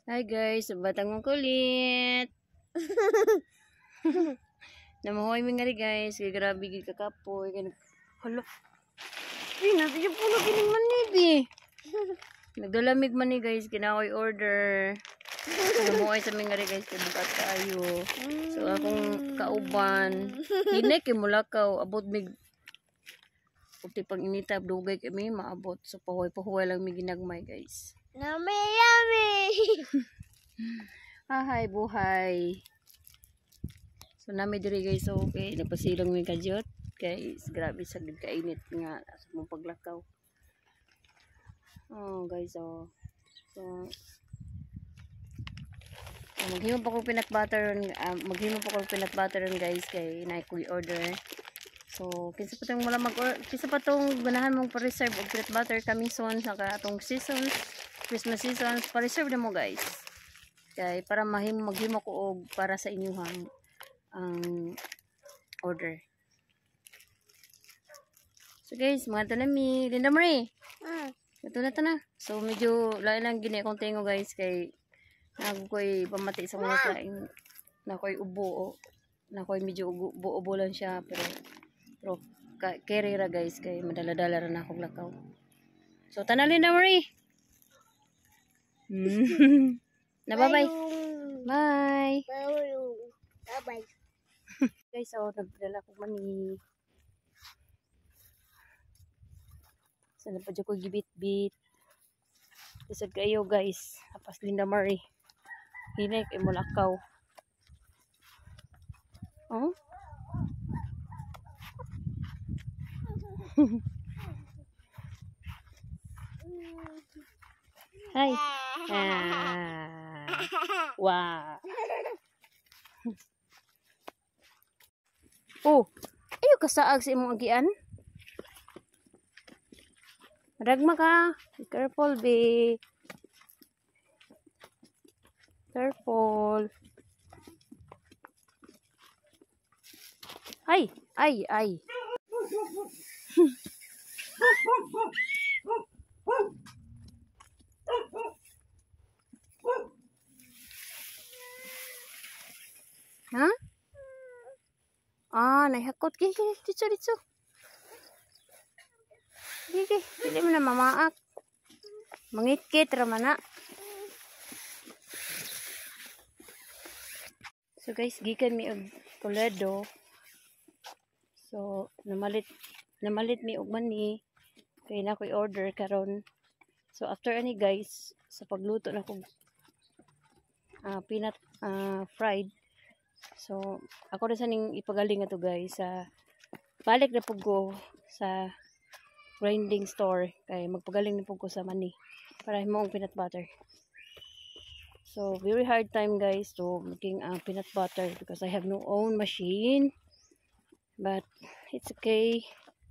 Hi guys, batang mong kulit. Namahoy mi nga rin guys, kay grabe gid kakapoy. Hala. Nabi yung puno kining manidi. Nagdalamig man ni guys, kinakoy order. Namahoy sa mga rin guys, kay bukat kayo. So akong kauban, hinek kay mulakaw, abot mig puti pang inita, dugay kami maabot. So pahuay lang mi ginagmay guys. Yummy! Hi, buhay. So nami diri guys, okay, nagpasilong mi kadyot. Guys, grabe sa kainit nga sa mong paglakaw. Oh, guys, oh. So maghimo pa ko peanut butter, guys kay na ko order. So kinsa pa tong wala kinsa pa tong ganahan mong pa-reserve og peanut butter coming soon sa atong season, Christmas season, pa-reserve na mo guys. Kay para maghimo ko og para sa inyo ang order. So guys, mga tanami, Linda Marie. Ito na. So medyo lain lang gini akong tingo guys kay nakoy pamati sa mga laing nakoy ubo nakoy medyo ubo lang siya pero carry ra guys kay madala-dala ra na akong lakaw. So tanan Linda Marie. Na bye. Bye. Bye. Guys, so nagdala ko mani. Sana pa ko gibit-bit. Isag kayo guys. Apas Linda Marie. Hinay kay mulakaw. Oh? Hi. Wow. Oh, ayo kasaag sa imong agian. Ragma ka. Be careful, be. Careful. Ay. Ha? Nahakot. Dito. Dili mo na mamaak. Mangikit raman na. So guys, gikan mi og Toledo. So namalit mi og mani kay na ko'y order karon. So after ani guys, sa pagluto na kog peanut fried. So ako na saning ipagaling ato guys sa balik na pug ko sa grinding store kay magpagaling na pug ko sa mani para himo og peanut butter. So very hard time guys to making peanut butter because I have no own machine, but it's okay.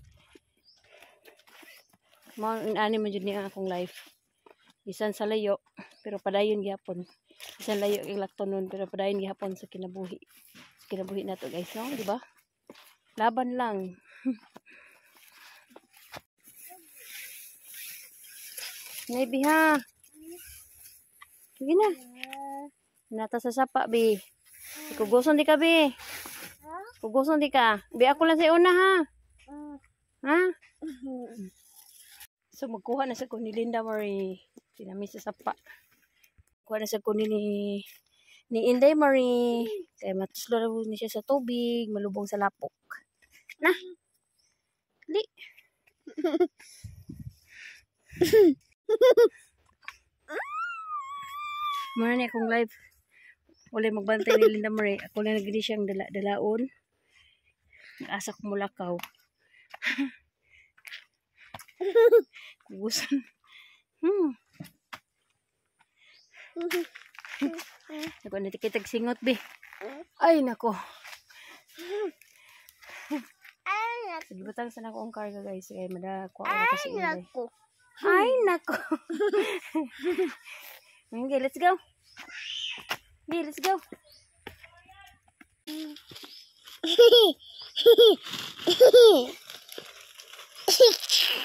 Mo ani man jud ni akong life. Bisan sa layo pero padayon gyapon. Bisan layo ilakton nun pero padayon gyapon sa kinabuhi. Sa kinabuhi nato guys, no, di ba? Laban lang. Maybe ha. Sige na. Nata sa sapa, be. Kuguson di ka, be. Kuguson di ka. Be, ako lang sa una, ha. Ha? So, magkuha na sa ko ni Linda Marie. Tinami sa sapa. Kuha na sa ko ni Inday Marie. Kaya matuslo na ni siya sa tubig. Malubong sa lapok. Na. Li. Mara ni akong live. Wala magbantay ni Linda Marie. Ako lang nagili siyang dalaon. Nag-asa ko mulakaw. Kugusan. Ako natikitag singot, be. Ay, nako. Nagbutang sa akong karga, guys. Kaya madakuha ako sa inday. Ay, nako. Okay, let's go. Okay, let's go.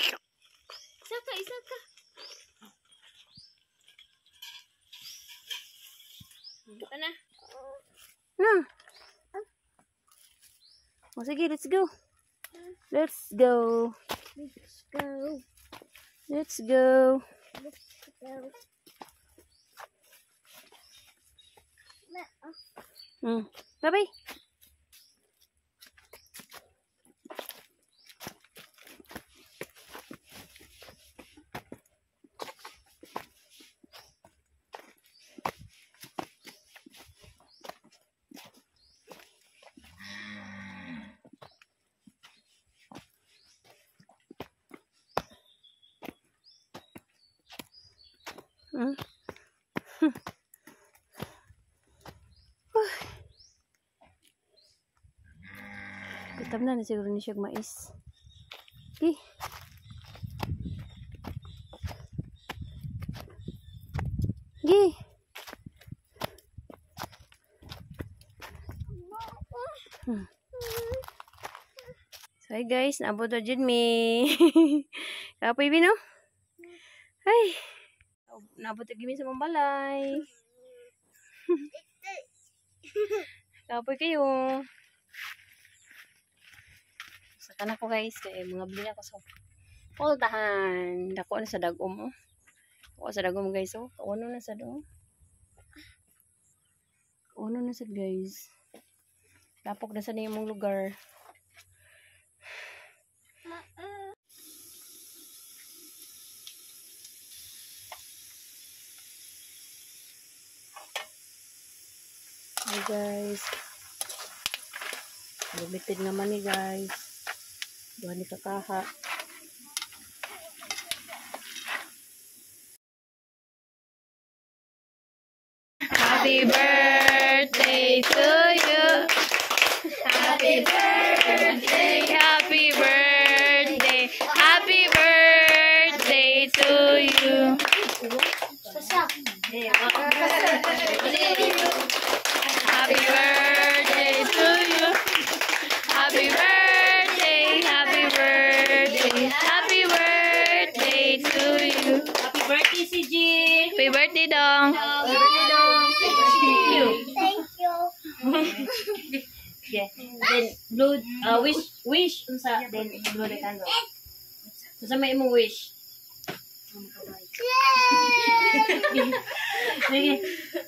Isa ka. Ito na. Na. O sige, let's go. Let's go. Let's go. Let's go. Let's go. Bye-bye. Gutom na siguro ni siya mais. Okay. Okay. So hi guys, naabot na dyan me. Kapoy bino? Ay. Naabot na gimi sa mambalay. Kapoy kayo. Saka na ko guys, kaya mga bili ako sa pultahan. Dako na sa dagom. Dako sa dagom guys. Oh. Kauno na sa dagom. Kauno na sa guys. Lapok na sa na yung lugar. Hi guys. Limited naman ni guys. Duha ni kakaha. Happy birthday to you. Happy birthday. Happy birthday. Happy birthday to you. Happy birthday to you. Happy birthday. Happy birthday. Happy birthday to you. Happy birthday, CG! Happy birthday dong. Happy birthday, dong! Thank you. Yeah. Then, blow, wish, unsa, then, blow the candle. Unsa may imong wish? Yay! Sige.